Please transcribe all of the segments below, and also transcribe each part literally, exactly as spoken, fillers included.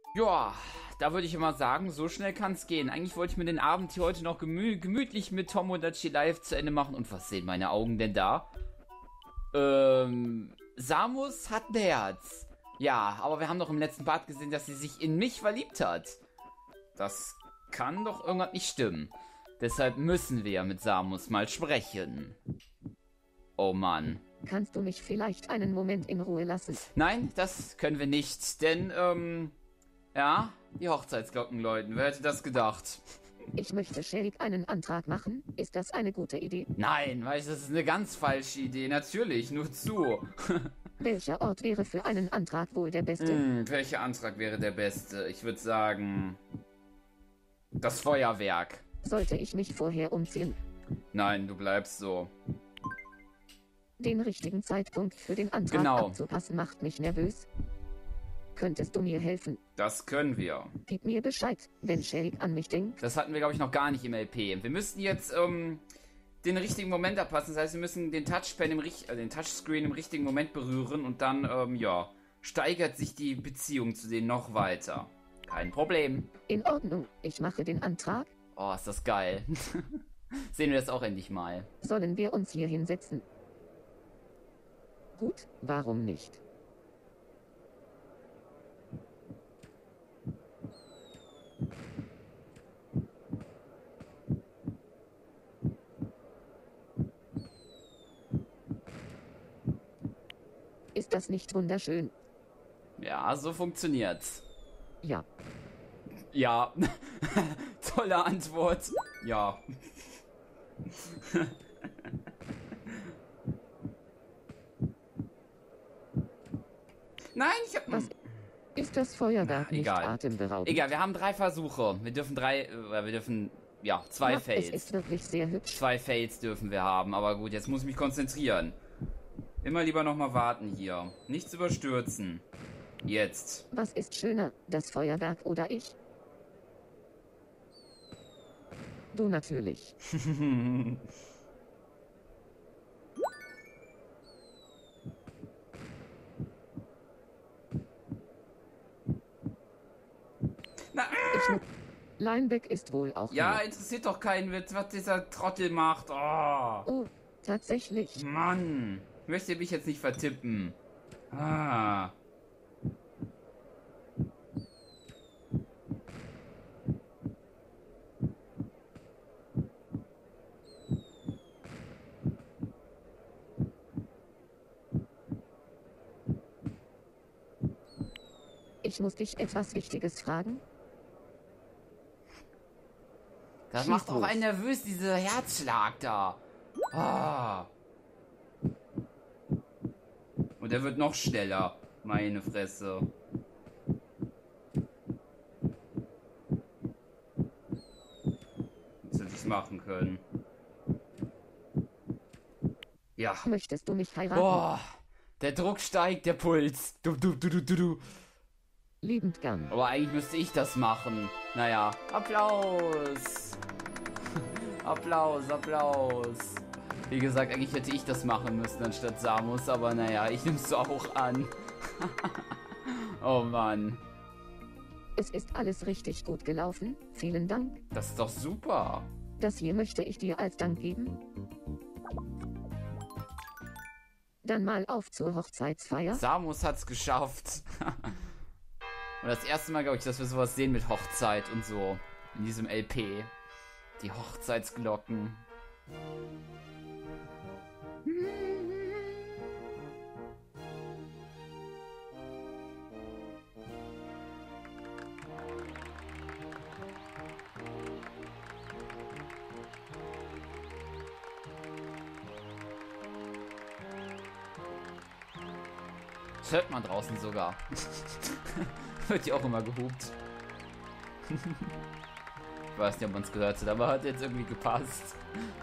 Ja, da würde ich immer sagen, so schnell kann es gehen. Eigentlich wollte ich mir den Abend hier heute noch gemü gemütlich mit Tom und Dachi live zu Ende machen. Und was sehen meine Augen denn da? Ähm, Samus hat ein Herz. Ja, aber wir haben doch im letzten Part gesehen, dass sie sich in mich verliebt hat. Das kann doch irgendwas nicht stimmen. Deshalb müssen wir mit Samus mal sprechen. Oh Mann. Kannst du mich vielleicht einen Moment in Ruhe lassen? Nein, das können wir nicht, denn, ähm, ja, die Hochzeitsglocken läuten. Wer hätte das gedacht? Ich möchte Sherik einen Antrag machen. Ist das eine gute Idee? Nein, weißt du, das ist eine ganz falsche Idee. Natürlich, nur zu. Welcher Ort wäre für einen Antrag wohl der beste? Hm, welcher Antrag wäre der beste? Ich würde sagen, das Feuerwerk. Sollte ich mich vorher umziehen? Nein, du bleibst so. Den richtigen Zeitpunkt für den Antrag Genau. abzupassen macht mich nervös. Könntest du mir helfen? Das können wir. Gib mir Bescheid, wenn Sherik an mich denkt. Das hatten wir, glaube ich, noch gar nicht im L P. Wir müssten jetzt ähm, den richtigen Moment abpassen. Das heißt, wir müssen den Touchpad im richt- äh, den Touchscreen im richtigen Moment berühren und dann, ähm, ja, steigert sich die Beziehung zu denen noch weiter. Kein Problem. In Ordnung, ich mache den Antrag. Oh, ist das geil. Sehen wir das auch endlich mal. Sollen wir uns hier hinsetzen? Gut, warum nicht? Ist das nicht wunderschön? Ja, so funktioniert's. Ja. Ja. Tolle Antwort. Ja. Nein, ich hab... Was ist das Feuerwerk Na, nicht egal. atemberaubend? Egal, wir haben drei Versuche. Wir dürfen drei... Äh, wir dürfen... Ja, zwei Ja, Fails. es ist wirklich sehr hübsch. Zwei Fails dürfen wir haben. Aber gut, jetzt muss ich mich konzentrieren. Immer lieber nochmal warten hier. Nichts überstürzen. Jetzt. Was ist schöner, das Feuerwerk oder ich? Du natürlich. Na, Ich mu- Lineback ist wohl auch. ja, nett. interessiert doch keinen, was dieser Trottel macht. Oh, Oh, tatsächlich. Mann. Ich möchte mich jetzt nicht vertippen. Ah. Ich muss dich etwas Wichtiges fragen. Das Schieß macht auch los. einen nervös, dieser Herzschlag da. Ah. Und er wird noch schneller. Meine Fresse. Jetzt hätte ich's machen können. Ja. Möchtest du mich heiraten? Boah. Der Druck steigt, der Puls. Du, du, du, du, du, du. Liebend gern. Aber eigentlich müsste ich das machen. Naja, Applaus. Applaus, Applaus. Wie gesagt, eigentlich hätte ich das machen müssen anstatt Samus, aber naja, ich nehm's so auch an. Oh Mann, Es ist alles richtig gut gelaufen. Vielen Dank. das ist doch super. Das hier möchte ich dir als Dank geben. Dann mal auf zur Hochzeitsfeier. Samus hat's geschafft. Und das erste Mal, glaube ich, dass wir sowas sehen mit Hochzeit und so. In diesem L P. Die Hochzeitsglocken. Das hört man draußen sogar. Wird ja auch immer gehupt. Ich weiß nicht, ob man es gehört hat, aber hat jetzt irgendwie gepasst.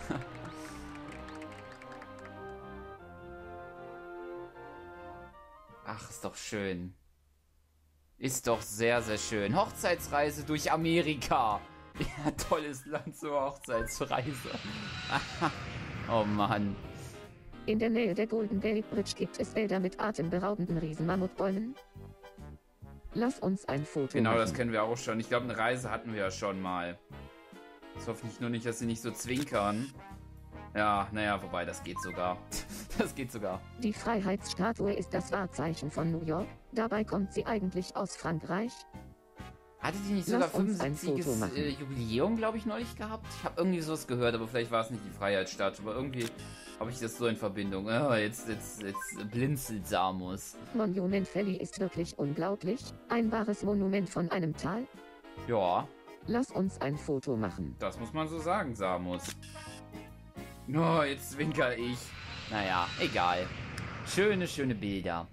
Ach, ist doch schön. Ist doch sehr, sehr schön. Hochzeitsreise durch Amerika. Ja, tolles Land zur Hochzeitsreise. Oh Mann. In der Nähe der Golden Gate Bridge gibt es Wälder mit atemberaubenden Riesenmammutbäumen. Lass uns ein Foto Genau, machen. das kennen wir auch schon. Ich glaube, eine Reise hatten wir ja schon mal. Ich hoffe nicht nur nicht, dass sie nicht so zwinkern. Ja, naja, wobei, das geht sogar. Das geht sogar. Die Freiheitsstatue ist das Wahrzeichen von New York. Dabei kommt sie eigentlich aus Frankreich. Hatte die nicht Lass sogar uns ein Foto fünfundsiebziges machen. äh, Jubiläum, glaube ich, neulich gehabt? Ich habe irgendwie sowas gehört, aber vielleicht war es nicht die Freiheitsstatue. Aber irgendwie habe ich das so in Verbindung. Oh, jetzt, jetzt, jetzt blinzelt Samus. Monument Valley ist wirklich unglaublich. Ein wahres Monument von einem Tal. Ja, Lass uns ein Foto machen. das muss man so sagen, Samus. Oh, jetzt zwinker ich. Naja, egal. Schöne, schöne Bilder.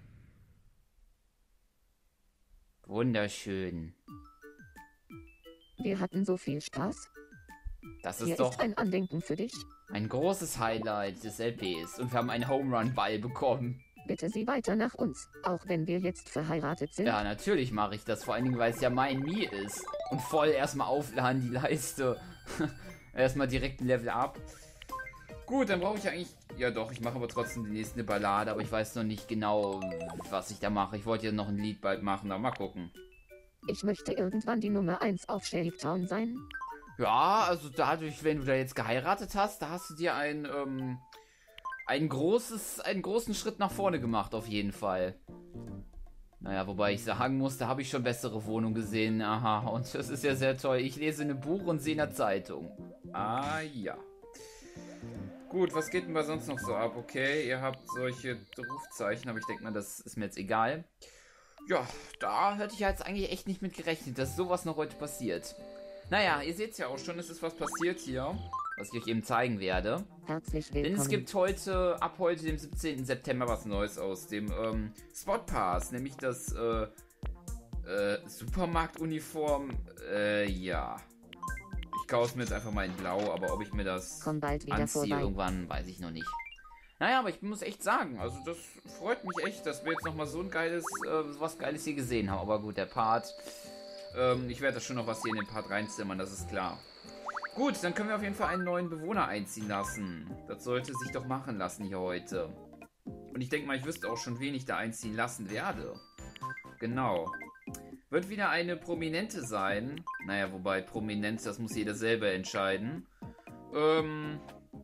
Wunderschön. Wir hatten so viel Spaß. Das Hier ist doch ist ein Andenken für dich. ein großes Highlight des L Ps. Und wir haben einen Home Run Ball bekommen. Bitte sieh weiter nach uns, auch wenn wir jetzt verheiratet sind. Ja, natürlich mache ich das. Vor allen Dingen, weil es ja mein Mi ist. Und voll erstmal aufladen die Leiste. Erstmal direkt ein Level up. Gut, dann brauche ich eigentlich... Ja doch, ich mache aber trotzdem die nächste Ballade. Aber ich weiß noch nicht genau, was ich da mache. Ich wollte ja noch ein Lied bald machen, aber mal gucken. Ich möchte irgendwann die Nummer eins auf Shave Town sein. Ja, also dadurch, wenn du da jetzt geheiratet hast, da hast du dir ein, ähm, ein großes, einen großen Schritt nach vorne gemacht, auf jeden Fall. Naja, wobei ich sagen muss, da habe ich schon bessere Wohnungen gesehen. Aha, und das ist ja sehr toll. Ich lese in einem Buch und sehe in der Zeitung. Ah, ja. Gut, was geht denn bei sonst noch so ab? Okay, ihr habt solche Rufzeichen, aber ich denke mal, das ist mir jetzt egal. Ja, da hätte ich jetzt eigentlich echt nicht mit gerechnet, dass sowas noch heute passiert. Naja, ihr seht ja auch schon, es ist was passiert hier, was ich euch eben zeigen werde. Herzlich Denn willkommen. es gibt heute, ab heute, dem siebzehnten September, was Neues aus dem ähm, Spot Pass, nämlich das äh, äh, Supermarktuniform. Äh, ja. Ich kaufe es mir jetzt einfach mal in Blau, aber ob ich mir das Komm bald wieder anziehe vorbei. irgendwann, weiß ich noch nicht. Naja, aber ich muss echt sagen, also das freut mich echt, dass wir jetzt nochmal so ein geiles, äh, was Geiles hier gesehen haben. Aber gut, der Part, ähm, ich werde da schon noch was hier in den Part reinzimmern, das ist klar. Gut, dann können wir auf jeden Fall einen neuen Bewohner einziehen lassen. Das sollte sich doch machen lassen hier heute. Und ich denke mal, ich wüsste auch schon, wen ich da einziehen lassen werde. Genau. Wird wieder eine Prominente sein. Naja, wobei Prominenz, das muss jeder selber entscheiden. Ähm...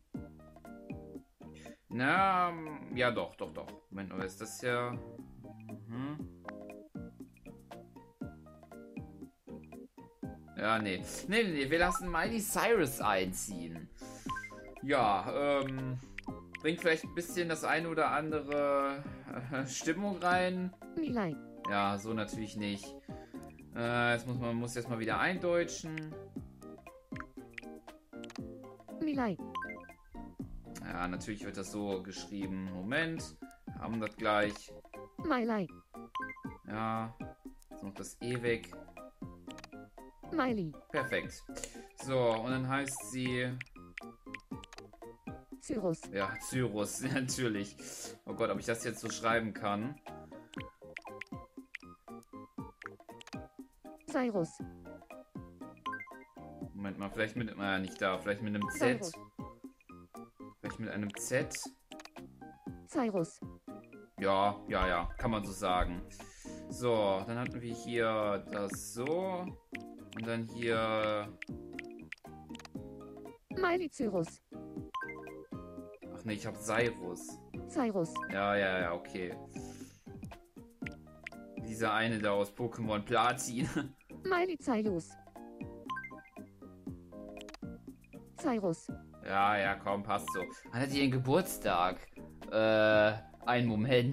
Na, ja doch, doch, doch. Moment, aber ist das ja... Mhm. Ja, nee. Nee, nee, nee, wir lassen Miley Cyrus einziehen. Ja, ähm... bringt vielleicht ein bisschen das eine oder andere äh, Stimmung rein. Milay. Ja, so natürlich nicht. Äh, jetzt muss man muss jetzt mal wieder eindeutschen. Milay. Ja, natürlich wird das so geschrieben. Moment, haben das gleich. Miley. Ja, jetzt noch das E weg. Miley. Perfekt. So, und dann heißt sie... Cyrus. Ja, Cyrus, natürlich. Oh Gott, ob ich das jetzt so schreiben kann. Cyrus. Moment mal, vielleicht mit... Naja, nicht da. Vielleicht mit einem Z. Cyrus. Vielleicht mit einem Z. Cyrus. Ja, ja, ja. Kann man so sagen. So, dann hatten wir hier das so. Und dann hier... Miley Cyrus. Ach nee, ich hab Cyrus. Cyrus. Ja, ja, ja, okay. Dieser eine da aus Pokémon Platin. Miley Cyrus. Cyrus. Ja, ja, komm, passt so. Wann hat die ihren Geburtstag? Äh, einen Moment.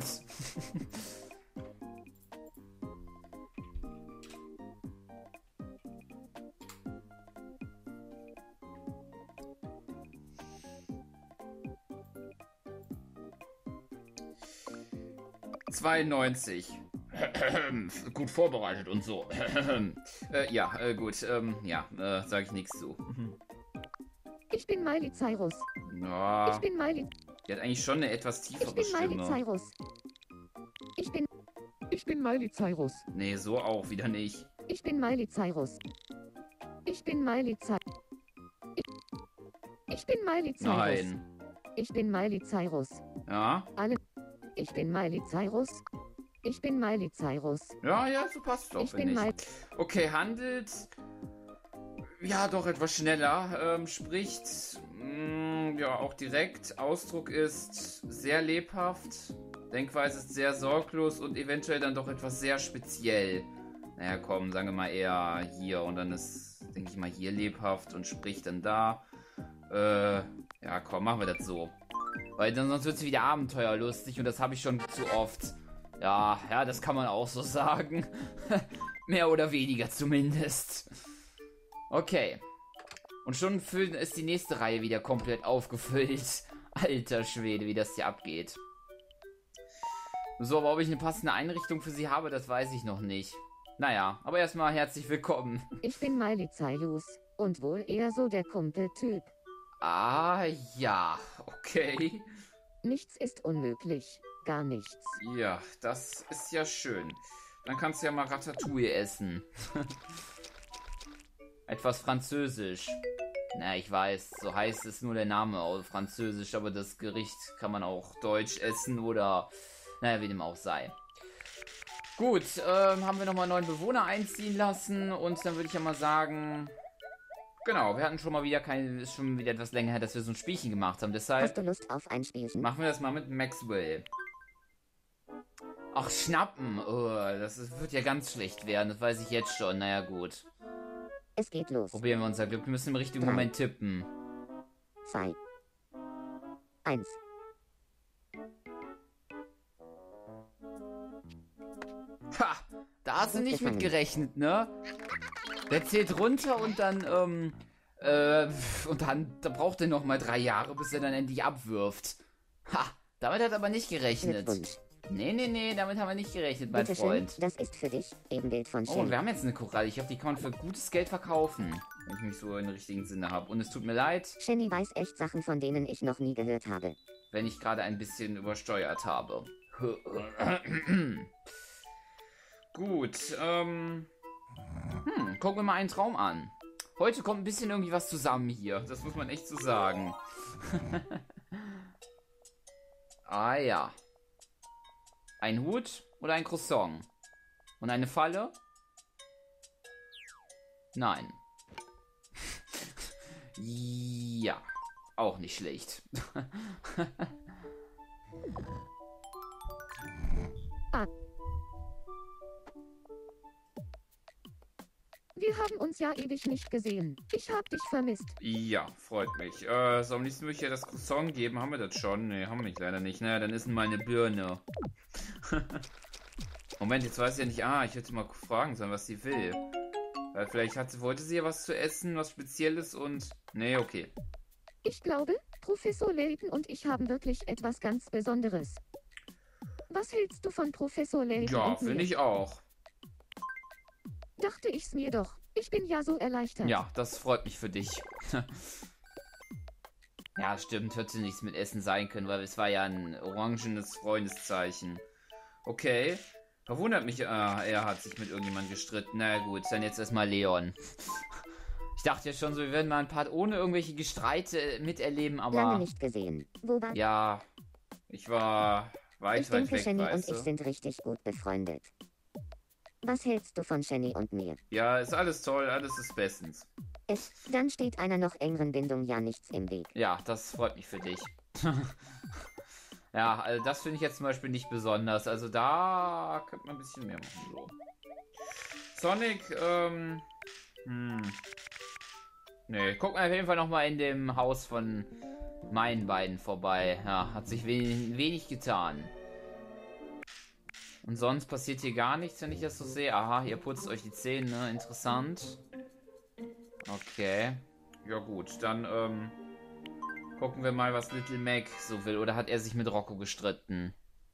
zweiundneunzig. Gut vorbereitet und so. äh, ja, äh, gut. Ähm, ja, äh, sage ich nichts zu. Ich bin Miley Cyrus. Ja, Ich bin Miley. die hat eigentlich schon eine etwas Ich tiefere bin Miley Stimme. Cyrus. Ich bin. Ich bin Miley Cyrus. Nee, so auch wieder nicht. Ich bin Miley Cyrus. Ich bin Miley Cyrus. Ich, ich bin Miley Cyrus. Nein. Ich bin Miley Cyrus. Ja? Alle. Ich bin Miley Cyrus. Ich bin Miley Cyrus. Ja, ja, so passt doch, Ich finde bin ich. Miley. Okay, handelt. Ja, doch etwas schneller. Ähm, spricht. Mh, ja, auch direkt. Ausdruck ist sehr lebhaft. Denkweise ist sehr sorglos und eventuell dann doch etwas sehr speziell. Naja, komm, sagen wir mal eher hier. Und dann ist, denke ich mal, hier lebhaft und spricht dann da. Äh, ja, komm, machen wir das so. Weil dann sonst wird es wieder abenteuerlustig und das habe ich schon zu oft. Ja, ja, das kann man auch so sagen. Mehr oder weniger zumindest. Okay. Und schon füllen ist die nächste Reihe wieder komplett aufgefüllt. Alter Schwede, wie das hier abgeht. So, aber ob ich eine passende Einrichtung für sie habe, das weiß ich noch nicht. Naja, aber erstmal herzlich willkommen. Ich bin Miley Cyrus. Und wohl eher so der Kumpeltyp. Ah, ja, okay. Nichts ist unmöglich. Gar nichts. Ja, das ist ja schön. Dann kannst du ja mal Ratatouille essen. Etwas französisch. Na, ich weiß, so heißt es nur der Name auf Französisch, aber das Gericht kann man auch deutsch essen oder, naja, wie dem auch sei. Gut, ähm, haben wir nochmal einen neuen Bewohner einziehen lassen und dann würde ich ja mal sagen, genau, wir hatten schon mal wieder keine, ist schon wieder etwas länger her, dass wir so ein Spielchen gemacht haben, deshalb Hast du Lust auf ein Spielchen? machen wir das mal mit Maxwell. Ach, schnappen, oh, das ist, wird ja ganz schlecht werden, das weiß ich jetzt schon, naja gut. Es geht los. Probieren wir unser Glück, wir müssen im richtigen Drei. Moment tippen. Zwei. Eins. Ha! Da hast du Gut nicht gefangen. mit gerechnet, ne? Der zählt runter und dann, ähm, äh, und dann, da braucht er noch mal drei Jahre, bis er dann endlich abwirft. Ha! Damit hat er aber nicht gerechnet. Glückwunsch. Nee, nee, nee, damit haben wir nicht gerechnet, mein Bitte schön, Freund. das ist für dich. Ebenbild von Oh, und Shelly. wir haben jetzt eine Koralle. Ich glaube, die kann man für gutes Geld verkaufen. Wenn ich mich so in den richtigen Sinne habe. Und es tut mir leid, Shelly weiß echt Sachen, von denen ich noch nie gehört habe. wenn ich gerade ein bisschen übersteuert habe. Gut, ähm... Hm, gucken wir mal einen Traum an. Heute kommt ein bisschen irgendwie was zusammen hier. Das muss man echt so sagen. Ah ja. Ein Hut oder ein Croissant? Und eine Falle? Nein. Ja. Auch nicht schlecht. Wir haben uns ja ewig nicht gesehen. Ich hab dich vermisst. Ja, freut mich. Äh, so, am liebsten würde ich ja das Croissant geben. Haben wir das schon? Ne, haben wir nicht, leider nicht. Naja, dann ist mal eine Birne. Moment, jetzt weiß ich ja nicht. Ah, ich hätte mal fragen sollen, was sie will. Weil vielleicht hat sie, wollte sie ja was zu essen, was Spezielles und... Nee, okay. Ich glaube, Professor Layton und ich haben wirklich etwas ganz Besonderes. Was hältst du von Professor Layton Ja, und mir? finde ich auch. Dachte ich's mir doch. Ich bin ja so erleichtert. Ja, das freut mich für dich. Ja, stimmt, hätte nichts mit Essen sein können, weil es war ja ein orangenes Freundeszeichen. Okay. Verwundert mich, ah, er hat sich mit irgendjemandem gestritten. Na gut, dann jetzt erstmal Leon. Ich dachte ja schon so, wir werden mal ein Part ohne irgendwelche Gestreite miterleben, aber... Lange nicht gesehen. Wo war... Ja, ich war weit, ich weit denke, weg, Shenny und weißt ich du. sind richtig gut befreundet. Was hältst du von Shenny und mir? Ja, ist alles toll, alles ist bestens. Es, dann steht einer noch engeren Bindung ja nichts im Weg. Ja, das freut mich für dich. Ja, also das finde ich jetzt zum Beispiel nicht besonders. Also da könnte man ein bisschen mehr machen. So. Sonic, ähm... Hm. Nee, guck mal auf jeden Fall nochmal in dem Haus von meinen beiden vorbei. Ja, hat sich wenig, wenig getan. Und sonst passiert hier gar nichts, wenn ich das so sehe. Aha, ihr putzt euch die Zähne, ne? Interessant. Okay. Ja gut, dann, ähm... gucken wir mal, was Little Mac so will. Oder hat er sich mit Rocco gestritten?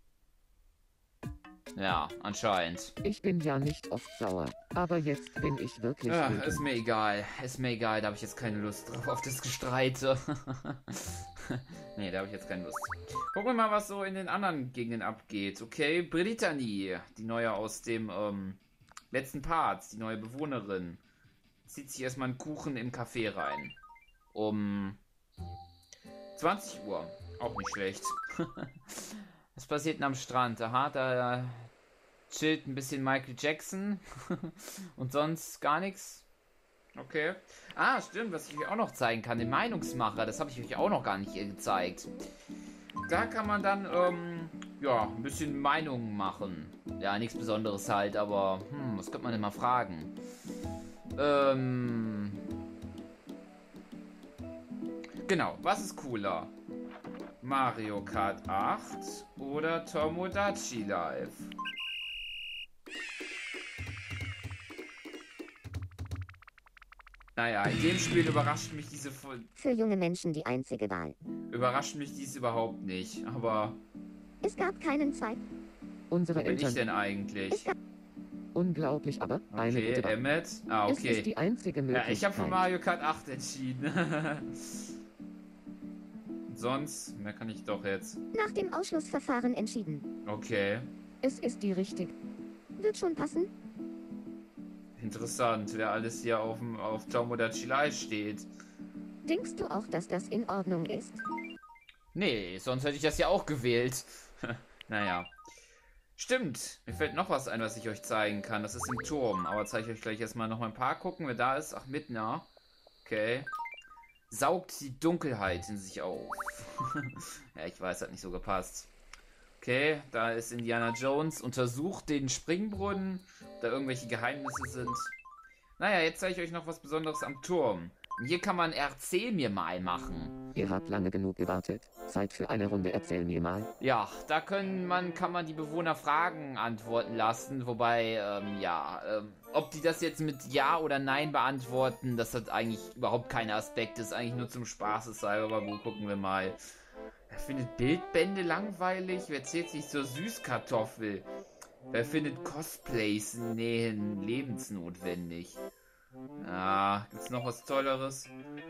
Ja, anscheinend. Ich bin ja nicht oft sauer, aber jetzt bin ich wirklich Ja, wütend. ist mir egal. Ist mir egal, da habe ich jetzt keine Lust drauf, auf das Gestreite. Nee, da habe ich jetzt keine Lust. Gucken wir mal, was so in den anderen Gegenden abgeht. Okay, Brittany, die neue aus dem ähm, letzten Part, die neue Bewohnerin, zieht sich erstmal einen Kuchen im Café rein. Um zwanzig Uhr. Auch nicht schlecht. Was passiert denn am Strand? Aha, da chillt ein bisschen Michael Jackson und sonst gar nichts. Okay. Ah, stimmt, was ich euch auch noch zeigen kann, den Meinungsmacher, das habe ich euch auch noch gar nicht gezeigt. Da kann man dann, ähm, ja, ein bisschen Meinungen machen. Ja, nichts Besonderes halt, aber, hm, was könnte man denn mal fragen? Ähm... Genau, was ist cooler? Mario Kart acht oder Tomodachi Life? Naja, in dem Spiel überrascht mich diese... Für junge Menschen die einzige Wahl. Überrascht mich dies überhaupt nicht, aber... Es gab keinen zweiten. Unsere Wo bin ich Eltern. denn eigentlich? Unglaublich, aber eine Okay, gute Wahl. Emmet. Ah, Es ist okay. die einzige Ja, Möglichkeit. ich habe für Mario Kart acht entschieden. Sonst, mehr kann ich doch jetzt. Nach dem Ausschlussverfahren entschieden. Okay. Es ist die richtige. Wird schon passen? Interessant, wer alles hier auf, dem, auf Tomodachi Life steht. Denkst du auch, dass das in Ordnung ist? Nee, sonst hätte ich das ja auch gewählt. Naja. Stimmt, mir fällt noch was ein, was ich euch zeigen kann. Das ist im Turm. Aber zeige ich euch gleich erstmal noch mal ein paar gucken, wer da ist. Ach, Midna. Okay. Saugt die Dunkelheit in sich auf. Ja, ich weiß, hat nicht so gepasst. Okay, da ist Indiana Jones. Untersucht den Springbrunnen, ob da irgendwelche Geheimnisse sind. Naja, jetzt zeige ich euch noch was Besonderes am Turm. Und hier kann man Erzähl mir mal machen. Ihr habt lange genug gewartet. Zeit für eine Runde Erzähl mir mal. Ja, da können man, kann man die Bewohner Fragen antworten lassen. Wobei, ähm, ja, ähm, ob die das jetzt mit Ja oder Nein beantworten, das hat eigentlich überhaupt keine Aspekte. Ist eigentlich nur zum Spaßeshalber. Aber gut, gucken wir mal. Wer findet Bildbände langweilig? Wer zählt sich zur Süßkartoffel? Wer findet Cosplays nähen lebensnotwendig? Ah, gibt's noch was Tolleres?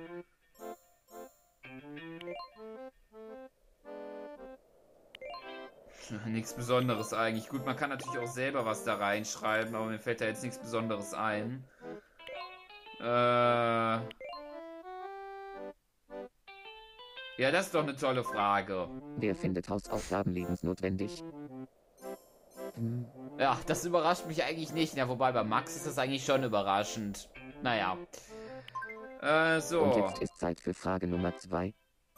Nichts Besonderes eigentlich. Gut, man kann natürlich auch selber was da reinschreiben, aber mir fällt da jetzt nichts Besonderes ein. Äh... Ja, das ist doch eine tolle Frage. Wer findet Hausaufgaben lebensnotwendig? Hm. Ja, das überrascht mich eigentlich nicht. Ja, wobei bei Max ist das eigentlich schon überraschend. Naja. Äh, so. Und jetzt ist Zeit für Frage Nummer zwei.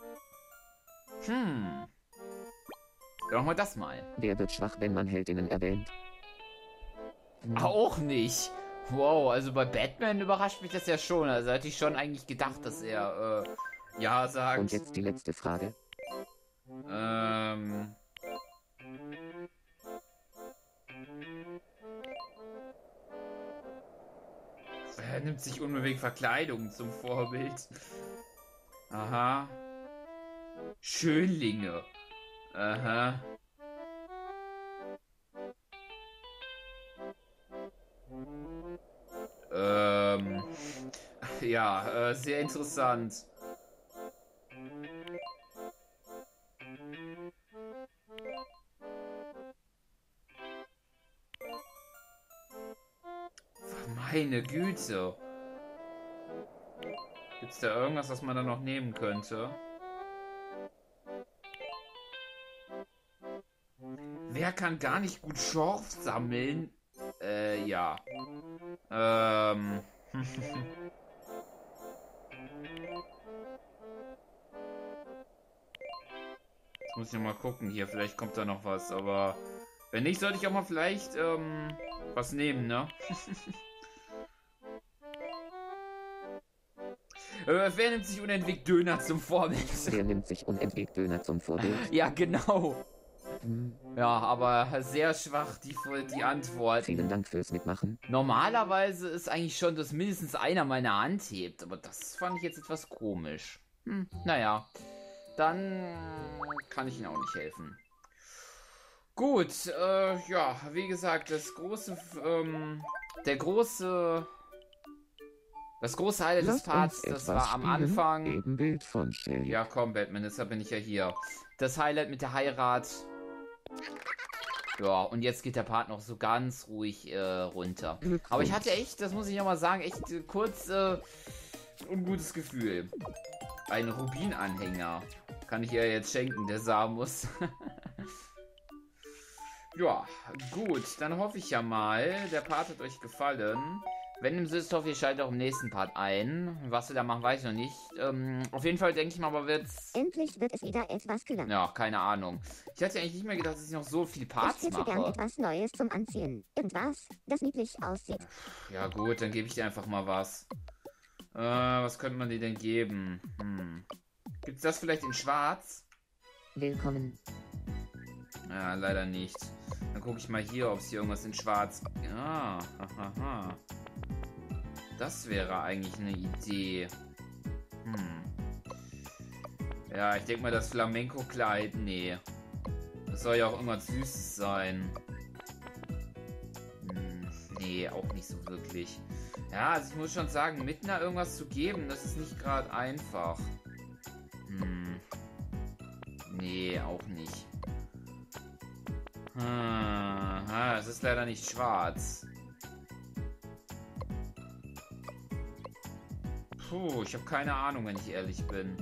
Hm. Ja, machen wir das mal. Wer wird schwach, wenn man Heldinnen erwähnt? Hm. Auch nicht. Wow, also bei Batman überrascht mich das ja schon. Also hätte ich schon eigentlich gedacht, dass er, äh, ja sagt. Und jetzt die letzte Frage. Ähm... Er nimmt sich unbedingt Verkleidung zum Vorbild. Aha. Schönlinge. Aha. Ähm. Ja, äh, sehr interessant. Meine Güte. Gibt's da irgendwas, was man da noch nehmen könnte? Wer kann gar nicht gut Schorf sammeln? Äh, ja. Ähm. Jetzt muss ich mal gucken hier. Vielleicht kommt da noch was, aber wenn nicht, sollte ich auch mal vielleicht, ähm, was nehmen, ne? äh, wer nimmt sich unentwegt Döner zum Vorbild? Wer nimmt sich unentwegt Döner zum Vorbild? Ja, genau. Hm. Ja, aber sehr schwach die, die Antwort. Vielen Dank fürs Mitmachen. Normalerweise ist eigentlich schon, dass mindestens einer meine Hand hebt, aber das fand ich jetzt etwas komisch. Hm, naja, dann kann ich Ihnen auch nicht helfen. Gut, äh, ja, wie gesagt, das große, ähm, der große, das große Highlight des Lasst Parts, uns das etwas war am spielen. Anfang. Ebenbild von Shelly. Ja, komm, Batman, deshalb bin ich ja hier. Das Highlight mit der Heirat. Ja, und jetzt geht der Part noch so ganz ruhig äh, runter. Aber ich hatte echt, das muss ich nochmal sagen, echt äh, kurz äh, ungutes Gefühl. Ein Rubinanhänger. Kann ich ihr jetzt schenken, der Samus. Ja, gut. Dann hoffe ich ja mal, der Part hat euch gefallen. Wenn dem so ist, hoffe ich, schaltet auch im nächsten Part ein. Was wir da machen, weiß ich noch nicht. Ähm, auf jeden Fall denke ich mal, aber wird's... Endlich wird es wieder etwas kühler. Ja, keine Ahnung. Ich hatte eigentlich nicht mehr gedacht, dass ich noch so viele Parts ich hätte mache. gern etwas Neues zum Anziehen. Irgendwas, das niedlich aussieht. Ja gut, dann gebe ich dir einfach mal was. Äh, was könnte man dir denn geben? Hm. Gibt's das vielleicht in schwarz? Willkommen. Ja, leider nicht. Dann gucke ich mal hier, ob es hier irgendwas in schwarz... Ja, hahaha. Das wäre eigentlich eine Idee. Hm. Ja, ich denke mal, das Flamenco-Kleid, nee. Das soll ja auch immer süß sein. Hm, nee, auch nicht so wirklich. Ja, also ich muss schon sagen, Midna irgendwas zu geben, das ist nicht gerade einfach. Hm. Nee, auch nicht. Hm, ah, es ist leider nicht schwarz. Puh, ich habe keine Ahnung, wenn ich ehrlich bin.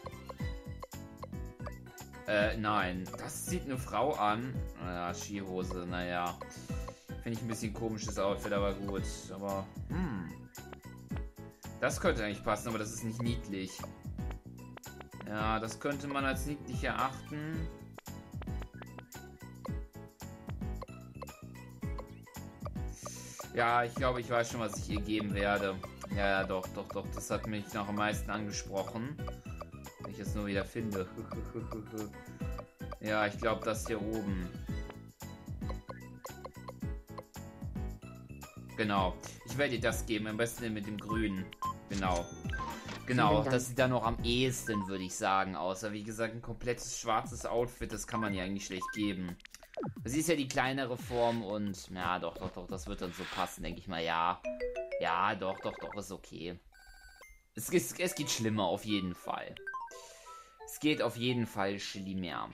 Äh, nein. Das sieht eine Frau an. Naja, Skihose, naja. Finde ich ein bisschen komisches Outfit, aber gut. Aber, hm. Das könnte eigentlich passen, aber das ist nicht niedlich. Ja, das könnte man als niedlich erachten. Ja, ich glaube, ich weiß schon, was ich ihr geben werde. Ja, ja, doch, doch, doch. Das hat mich noch am meisten angesprochen. Wenn ich es nur wieder finde. Ja, ich glaube, das hier oben. Genau. Ich werde dir das geben. Am besten mit dem Grünen. Genau. Genau, das sieht dann noch am ehesten, würde ich sagen, außer wie gesagt, ein komplettes schwarzes Outfit, das kann man ja eigentlich schlecht geben. Das ist ja die kleinere Form und, ja, doch, doch, doch, das wird dann so passen, denke ich mal, ja. Ja, doch, doch, doch, ist okay. Es, es, es geht schlimmer, auf jeden Fall. Es geht auf jeden Fall schlimmer.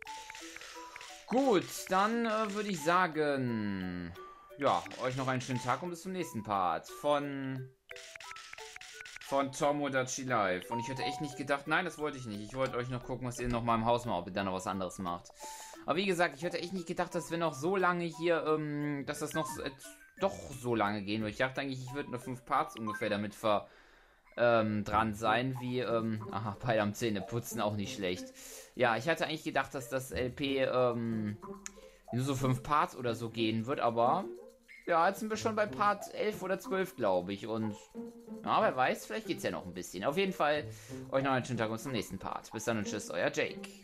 Gut, dann äh, würde ich sagen, ja, euch noch einen schönen Tag und bis zum nächsten Part von... Von Tomodachi Life. Und ich hätte echt nicht gedacht, nein, das wollte ich nicht. Ich wollte euch noch gucken, was ihr noch mal im Haus macht, ob ihr dann noch was anderes macht. Aber wie gesagt, ich hätte echt nicht gedacht, dass wir noch so lange hier, ähm, dass das noch so, äh, doch so lange gehen würde. Ich dachte eigentlich, ich würde nur fünf Parts ungefähr damit ver, ähm, dran sein, wie, ähm, aha, bei am Zähneputzen auch nicht schlecht. Ja, ich hatte eigentlich gedacht, dass das L P, ähm, nur so fünf Parts oder so gehen wird, aber... Ja, jetzt sind wir schon bei Part elf oder zwölf, glaube ich. Und, ja, wer weiß, vielleicht geht es ja noch ein bisschen. Auf jeden Fall, euch noch einen schönen Tag und zum nächsten Part. Bis dann und tschüss, euer Jake.